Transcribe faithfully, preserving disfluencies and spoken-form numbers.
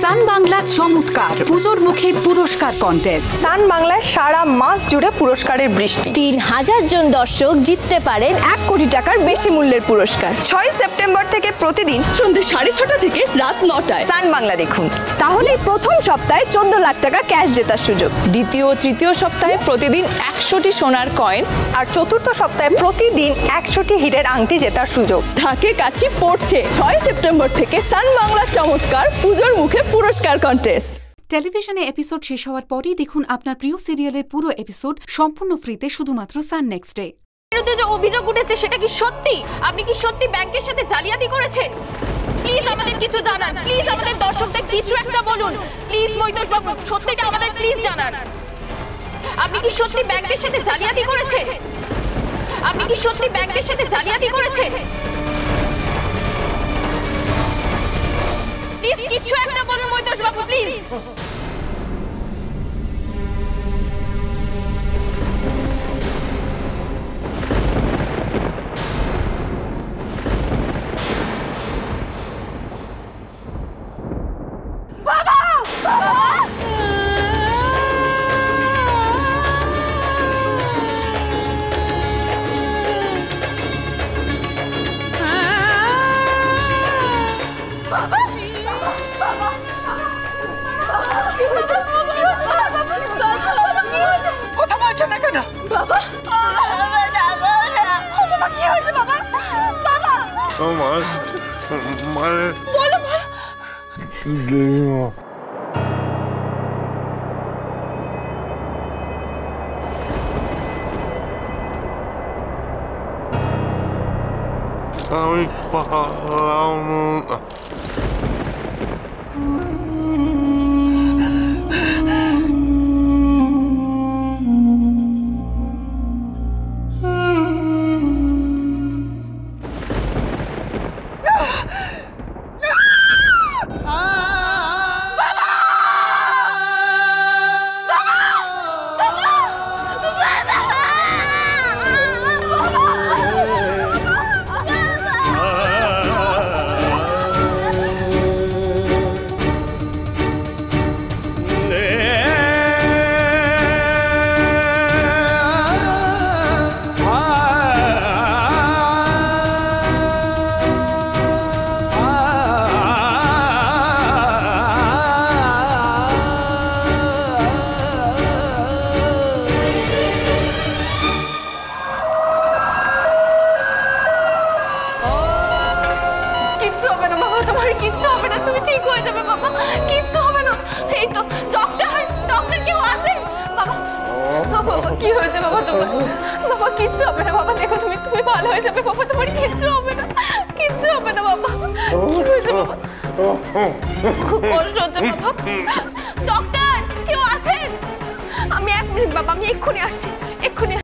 সান বাংলা চমৎকার পুজোর মুখে পুরস্কার কন্টেস্ট। সান বাংলায় সারা মাস জুড়ে পুরস্কারের বৃষ্টি। তিন হাজার জন দর্শক জিততে পারেন এক কোটি টাকার বেশি মূল্যের পুরস্কার। ছয় সেপ্টেম্বর থেকে প্রতিদিন সন্ধ্যে সাড়ে ছটা থেকে রাত নটায় সান বাংলা দেখুন। তাহলেই প্রথম সপ্তাহে চোদ্দ লাখ টাকা ক্যাশ জেতার সুযোগ। দ্বিতীয় ও তৃতীয় সপ্তাহে প্রতিদিন একশোটি সোনার কয়েন, আর চতুর্থ সপ্তাহে প্রতিদিন একশোটি হিরের আংটি জেতার সুযোগ। ঢাকে কাছে পড়ছে ছয় সেপ্টেম্বর থেকে সান বাংলা চমৎকার পুজোর মুখে পুরস্কার কন্টেস্ট। টেলিভিশনে এপিসোড শেষ হওয়ার পরই দেখুন আপনার প্রিয় সিরিয়ালের পুরো এপিসোড সম্পূর্ণ ফ্রিতে শুধুমাত্র সান নেক্সটে। বিরুদ্ধে যে অভিযোগ উঠেছে সেটা কি সত্যি? আপনি কি সত্যি ব্যাংকের সাথে জালিয়াতি করেছেন? প্লিজ আমাদের কিছু জানান, প্লিজ আমাদের দর্শকদের কিছু একটা বলুন, প্লিজ মৈতোষ বাবু সত্যিটা আমাদের প্লিজ জানান। আপনি কি সত্যি ব্যাংকের সাথে জালিয়াতি করেছেন? আপনি কি সত্যি ব্যাংকের সাথে জালিয়াতি করেছেন? প্লিজ কিছু একটা বলুন মৈতোষ বাবু প্লিজ। কথা বলছো না কেন? বাবা কি হয়েছে বাবা? বাবা আমার মানে বলো বলো। আমি পারলাম না। কিচ্ছু হবে না বাবা, তোমার কিচ্ছু হবে না, তুমি ঠিক হয়ে যাবে বাবা, কিচ্ছু হবে না। এই তো ডক্টর, ডক্টর কেউ আছে বাবা? বাবা কি হয়েছে বাবা তোমার? বাবা কিচ্ছু হবে না বাবা, দেখো তুমি তুমি ভালো হয়ে যাবে বাবা, তোমার কিচ্ছু হবে না, কিচ্ছু হবে না বাবা। কি হয়েছে বাবা? খুব কষ্ট হচ্ছে বাবা। ডক্টর কেউ আছেন? আমি এক মিনিট বাবা, আমি এক্ষুনি আসছি, এক্ষুনি